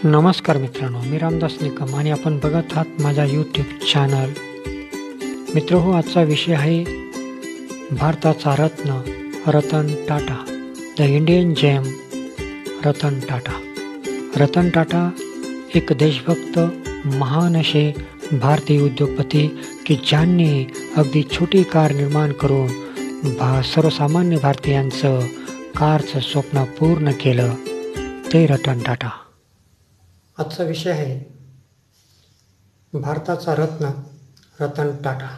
नमस्कार मित्रांनो, मी रामदास निकम आणि आपण बघत आहात माझा यूट्यूब चॅनल. मित्रहो, आजचा विषय आहे भारताचा रत्न Ratan Tata, the Indian gem Ratan Tata. Ratan Tata एक देशभक्त महान असे भारतीय उद्योगपती की ज्यांनी अगदी छोटी कार निर्माण करून सर्वसामान्य भारतीयांचं कारचं स्वप्न पूर्ण केलं, ते रतन टाटा. आजचा विषय आहे भारताचा रत्न रतन टाटा.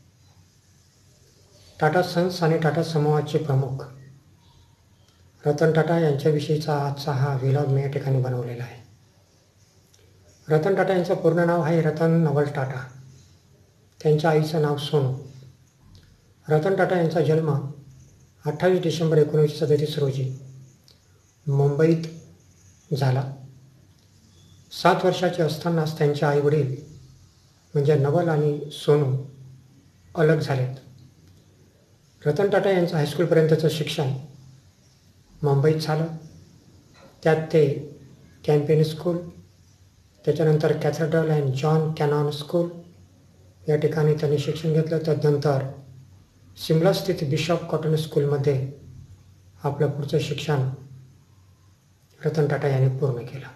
टाटा सन्स आणि टाटा समूहाचे प्रमुख रतन टाटा यांच्याविषयीचा आजचा हा व्लॉग मी या ठिकाणी बनवलेला आहे. रतन टाटा यांचं पूर्ण नाव आहे रतन नवल टाटा. त्यांच्या आईचं नाव सोनू. रतन टाटा यांचा जन्म 28 डिसेंबर 1937 रोजी मुंबईत झाला. 7 वर्षाचे असतानाच त्यांचे आईवडील म्हणजे नवल आणि सोनू अलग झालेत. रतन टाटा यांचं हायस्कूलपर्यंतचं शिक्षण मुंबईत झालं. त्यात ते कॅम्पेन स्कूल, त्याच्यानंतर Cathedral and John Connon school या ठिकाणी त्यांनी शिक्षण घेतलं. त्यानंतर शिमलास्थित बिशॉप कॉटन स्कूलमध्ये आपलं पुढचं शिक्षण रतन टाटा यांनी पूर्ण केलं.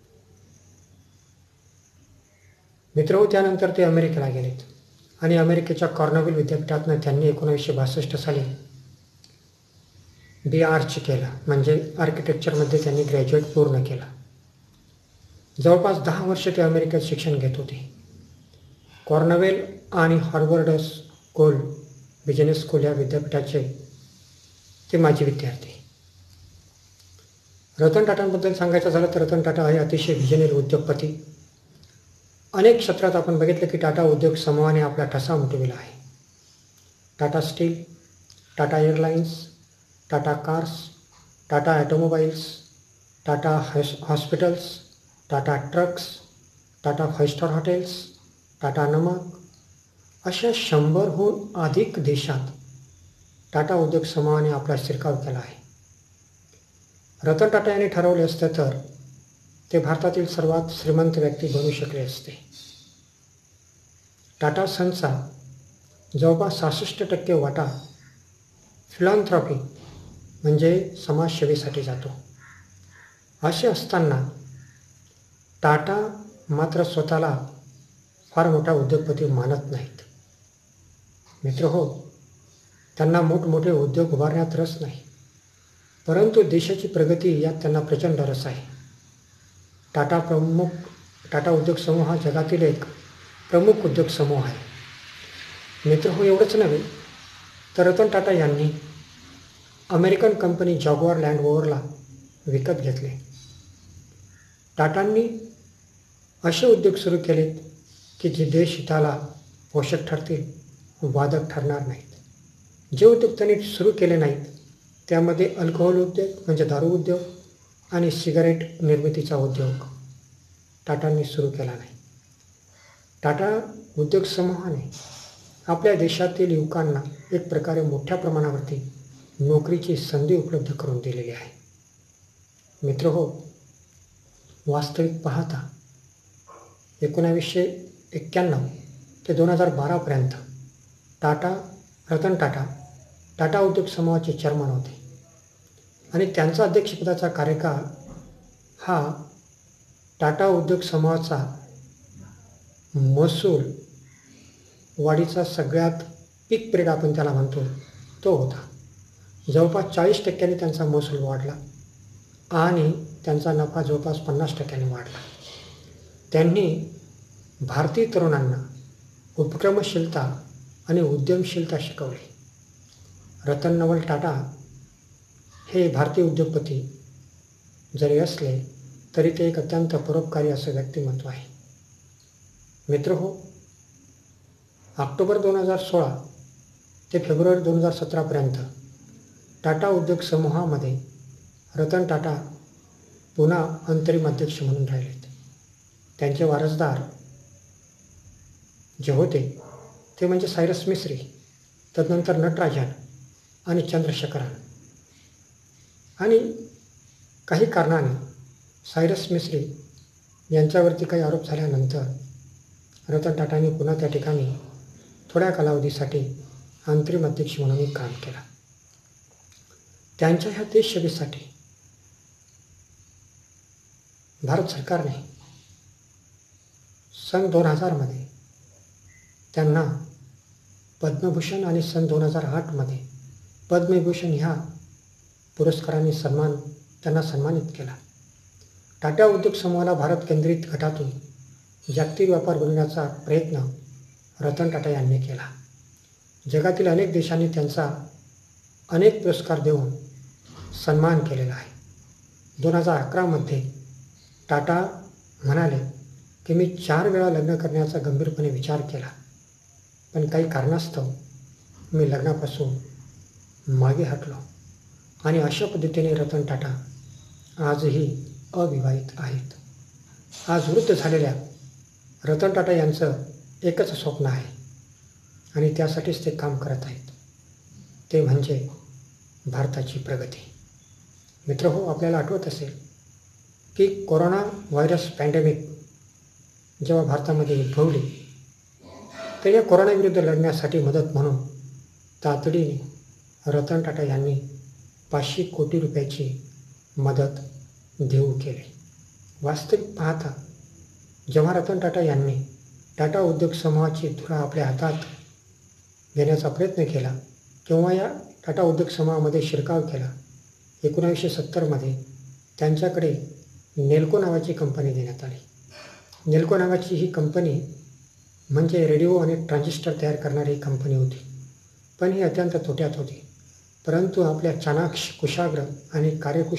मित्रहो, त्यानंतर ते अमेरिकेला गेलेत आणि अमेरिकेच्या कॉर्नेल विद्यापीठातनं त्यांनी 1962 साली BArch केलं, म्हणजे आर्किटेक्चरमध्ये त्यांनी ग्रॅज्युएट पूर्ण केलं. जवळपास 10 वर्ष ते अमेरिकेत शिक्षण घेत होते. कॉर्नेल आणि हार्वर्ड स्कूल बिझनेस स्कूल या विद्यापीठाचे ते माजी विद्यार्थी. रतन टाटांबद्दल सांगायचं झालं तर रतन टाटा हे अतिशय व्हिजनरी उद्योगपती. अनेक क्षेत्रात आपण बघितलं की टाटा उद्योग समूहाने आपला ठसा उमटविला आहे. Tata steel, Tata airlines, Tata cars, Tata automobiles, Tata hospitals, Tata trucks, Tata 5 star hotels, Tata नमक अशा 100हून अधिक देशात टाटा उद्योग समूहाने आपला शिरकाव केला आहे. रतन टाटा यांनी ठरवले असते तर ते भारतातील सर्वात श्रीमंत व्यक्ती बनू शकले असते. टाटा सन्सचा जवळपास 66% वाटा फिलॉन्थ्रॉपी म्हणजे समाजसेवेसाठी जातो. असे असताना टाटा मात्र स्वतःला फार मोठा उद्योगपती मानत नाहीत. मित्रहो, त्यांना मोठमोठे उद्योग उभारण्यात रस नाही, परंतु देशाची प्रगती यात त्यांना प्रचंड रस आहे. टाटा उद्योग समूह हा जगातील एक प्रमुख उद्योग समूह आहे. मित्रहो, एवढंच नव्हे तर रतन टाटा यांनी अमेरिकन कंपनी जॉगवार लँड रोव्हरला विकत घेतले. टाटांनी असे उद्योग सुरू केलेत की जे देशहिताला पोषक ठरतील, वादक ठरणार नाहीत. जे उद्योग त्यांनी सुरू केले नाहीत त्यामध्ये अल्कोहोल उद्योग म्हणजे दारू उद्योग आणि सिगारेट निर्मितीचा उद्योग टाटांनी सुरू केला नाही. टाटा उद्योग समूहाने आपल्या देशातील युवकांना एक प्रकारे मोठ्या प्रमाणावरती नोकरीची संधी उपलब्ध करून दिलेली आहे. मित्रहो, वास्तविक पाहता 1991 ते 2012पर्यंत रतन टाटा टाटा उद्योग समूहाचे चेअरमन होते आणि त्यांचा अध्यक्षपदाचा कार्यकाळ हा टाटा उद्योग समूहाचा महसूल वाढीचा सगळ्यात पीक पिरियड आपण त्याला म्हणतो तो होता. जवळपास 40% त्यांचा महसूल वाढला आणि त्यांचा नफा जवळपास 50% वाढला. त्यांनी भारतीय तरुणांना उपक्रमशीलता आणि उद्यमशीलता शिकवली. रतन नवल टाटा हे भारतीय उद्योगपती जरी असले तरी ते एक अत्यंत परोपकारी असं व्यक्तिमत्व आहे. मित्रहो, ऑक्टोबर 2016 ते फेब्रुवारी 2017पर्यंत टाटा उद्योग समूहामध्ये रतन टाटा पुन्हा अंतरिम अध्यक्ष म्हणून राहिलेत. त्यांचे वारसदार जे होते ते म्हणजे सायरस मिस्त्री, तदनंतर नटराजन आणि चंद्रशेखरन. आणि काही कारणाने सायरस मिस्त्री यांच्यावरती काही आरोप झाल्यानंतर रतन टाटांनी पुन्हा त्या ठिकाणी थोड्या कालावधीसाठी अंतरिम अध्यक्ष म्हणून काम केलं. त्यांच्या ह्या देशसेवेसाठी भारत सरकारने सन 2000मध्ये त्यांना पद्मभूषण आणि सन 2008मध्ये पद्मविभूषण ह्या पुरस्काराने त्यांना सन्मानित केला. टाटा उद्योग समूहाला भारत केंद्रित गटातून जागतिक व्यापार बनवण्याचा प्रयत्न रतन टाटा यांनी केला. जगातील अनेक देशांनी त्यांचा अनेक पुरस्कार देऊन सन्मान केलेला आहे. 2011मध्ये टाटा म्हणाले की मी 4 वेळा लग्न करण्याचा गंभीरपणे विचार केला, पण काही कारणास्तव मी लग्नापासून मागे हटलो आणि अशा पद्धतीने रतन टाटा आजही अविवाहित आहेत. आज वृद्ध झालेल्या रतन टाटा यांचं एकच स्वप्न आहे आणि त्यासाठीच ते काम करत आहेत, ते म्हणजे भारताची प्रगती. मित्रहो, आपल्याला आठवत असेल की कोरोना व्हायरस पॅन्डेमिक जेव्हा भारतामध्ये उद्भवली, तर या कोरोनाविरुद्ध लढण्यासाठी मदत म्हणून तातडीने रतन टाटा यांनी 500 कोटी रुपयाची मदत देऊ केली. वास्तविक पाहता जेव्हा रतन टाटा यांनी टाटा उद्योग समूहाची धुरा आपल्या हातात घेण्याचा प्रयत्न केला किंवा या टाटा उद्योग समूहामध्ये शिरकाव केला, 1970मध्ये त्यांच्याकडे नेल्को नावाची कंपनी देण्यात आली. नेल्को नावाची ही कंपनी म्हणजे रेडिओ आणि ट्रान्झिस्टर तयार करणारी कंपनी होती, पण ही अत्यंत तोट्यात होती. परंतु आपल्या चाणाक्ष, कुशाग्र आणि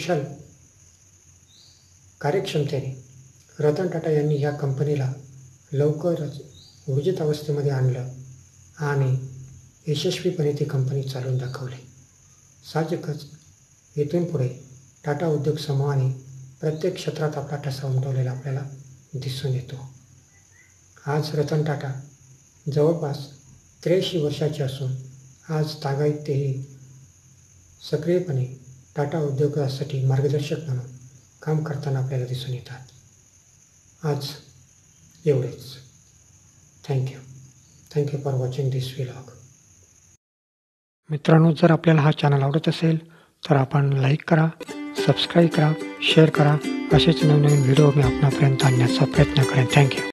कार्यक्षमतेने रतन टाटा यांनी या कंपनीला लवकरच ऊर्जित अवस्थेमध्ये आणलं आणि यशस्वीपणे ती कंपनी चालवून दाखवली. साहजिकच इथून पुढे टाटा उद्योग समूहाने प्रत्येक क्षेत्रात आपला ठसा उमटवलेला आपल्याला दिसून येतो. आज रतन टाटा जवळपास 83 वर्षाचे असून आज तागायत तेही सक्रियपणे टाटा उद्योगासाठी मार्गदर्शक म्हणून काम करताना आपल्याला दिसून येतात. आज एवढेच. Thank you for watching this vlog. मित्रांनो, जर आपल्याला हा चॅनल आवडत असेल तर आपण लाईक करा, सबस्क्राईब करा, शेअर करा. असेच नवनवीन व्हिडिओ मी आपणापर्यंत आणण्याचा प्रयत्न करेन. थँक्यू.